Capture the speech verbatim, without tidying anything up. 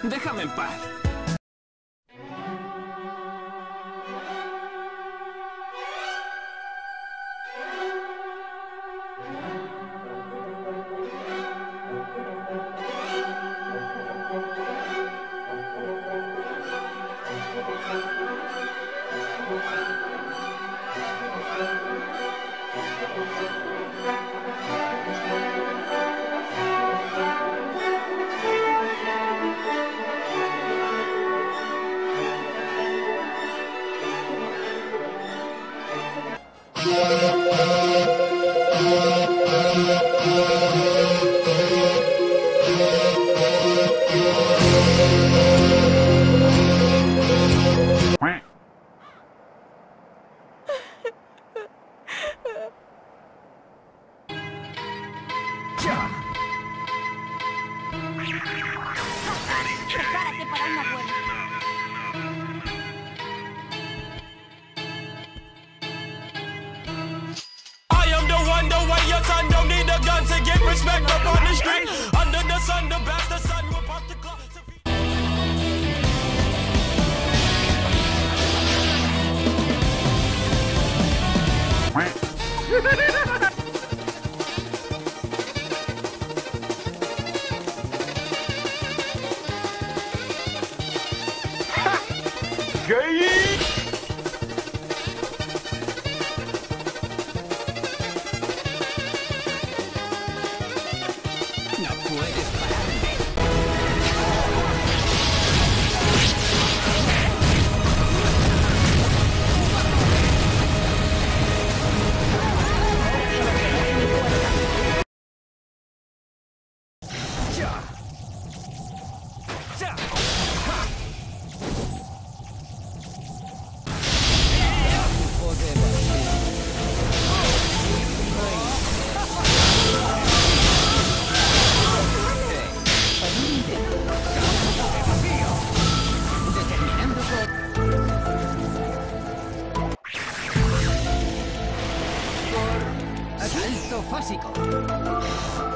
Déjame en paz. Prepárate para una vuelta. I am the one, the way your son don't need a gun to get respect up on the street. Under the sun, the best, the sun will pop the clock. Gay! No puedes pararme. Asalto fásico.